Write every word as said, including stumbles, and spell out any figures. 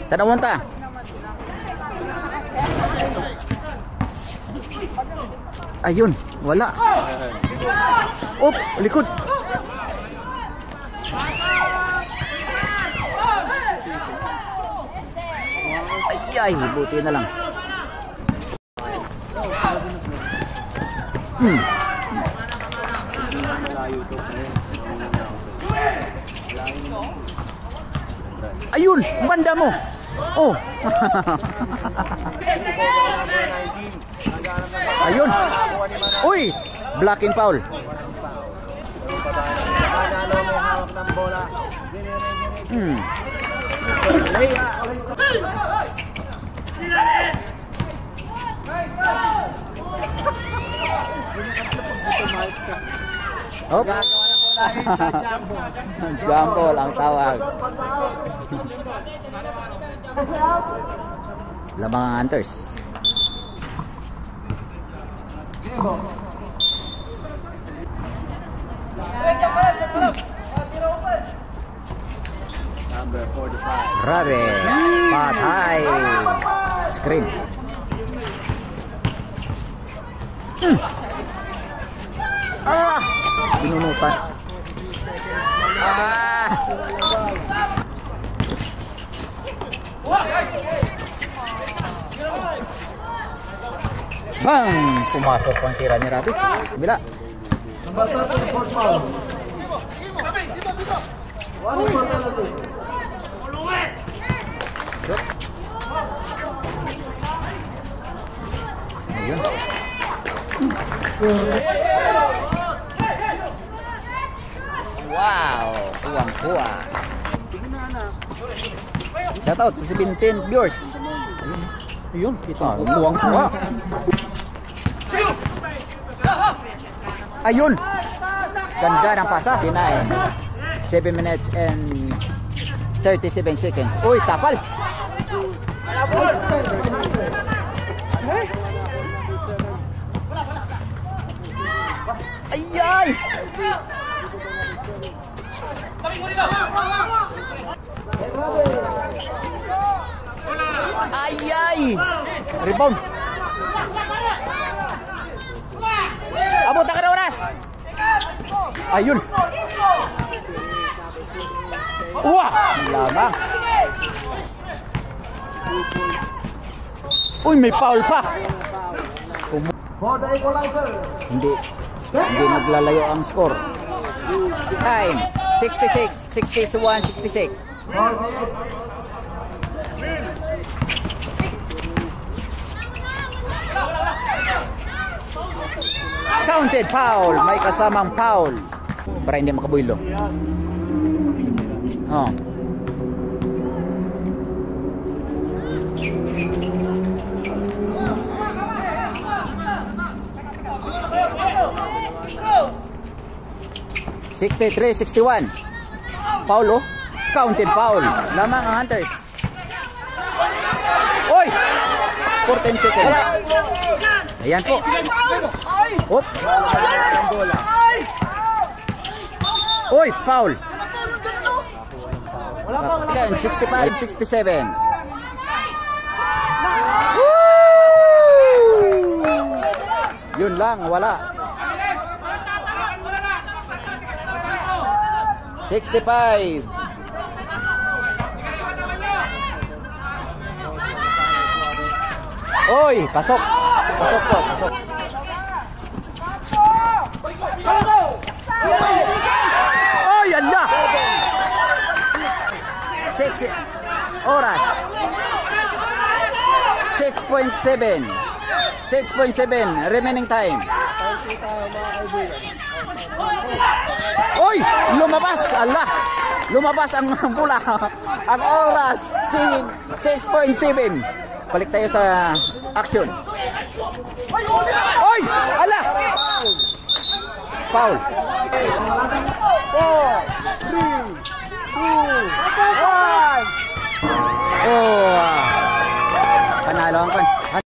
Tanawon ta. Ayun, wala. Op, likod. Ay, ay, buti na lang. Hmm. Ayun, banda mo. Oh. Ayun. Uy, blocking foul. Hmm. Hop. Jumbo lang tawag. Labangan Hunters. Number forty-five. Rare. Patay. Screen. Hmm. Ah! Pinunutan. Ah! Bang! Pumasok pang tira ni Rabi. Bila. Ayun. Wow, kuwang-kuwa. Shout out sa seventeen viewers. Ayun, ito. Ah, kuwang-kuwa. Ayun. Ganda ng pasa. Tinain. seven minutes and thirty-seven seconds. Uy, tapal. Ayay! Ayay! Rebound. Abot na ka na oras. Ayun. Uwa! Lamang. Uy, may foul pa. Hindi. Hindi naglalayo ang score. Time sixty-six, sixty-one, sixty-six. Counted foul, may kasamang foul para hindi makabuilo. Oh. sixty-three, sixty-one. Foul, oh. Counted foul. Lamang ang Hunters. Oy! fourteen seconds. Ayan po. Hop. Oy, foul. Again, sixty-five, sixty-seven. Yun lang, wala. sixty-five. Oy, pasok. Pasok po, pasok. Oy, anda. six oras. six point seven. six point seven remaining time. Oy, lumabas. Allah. Lumabas ang bola. Ang oras si six point seven. Balik tayo sa action. Oy! Ala! Foul. four, three, two, one. Oh! Panalo ang kan.